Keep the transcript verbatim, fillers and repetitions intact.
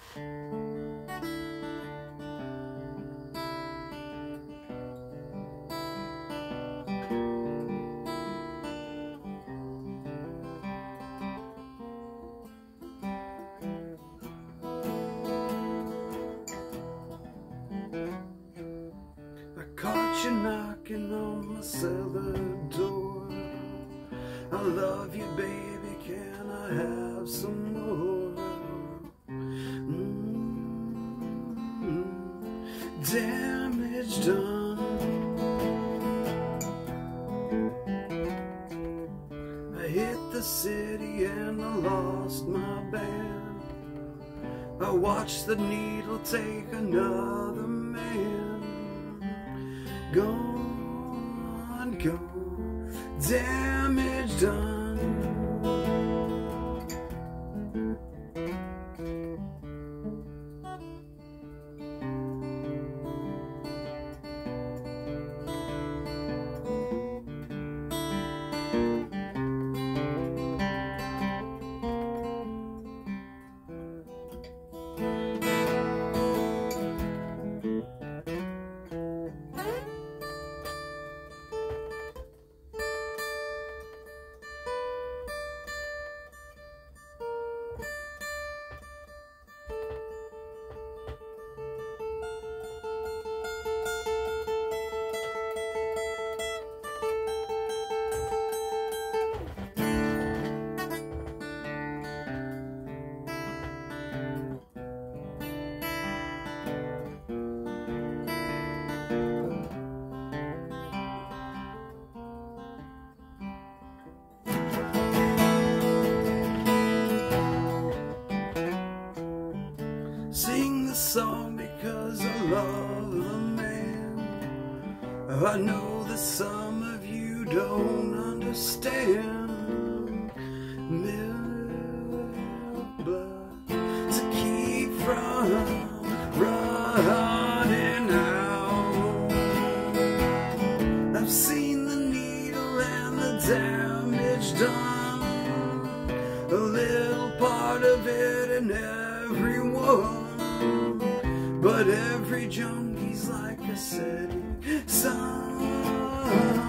Caught you knocking on my cellar door. I love you, baby, can I have some more? Mm-hmm. Damage done. I hit the city and I lost my band. I watched the needle take another man. Gone, go, damage done. Sing the song because I love the man. I know that some of you don't understand. Milk blood to keep from running out. I've seen the needle and the damage done. A little part of it in everyone. But every junkie's like a setting sun.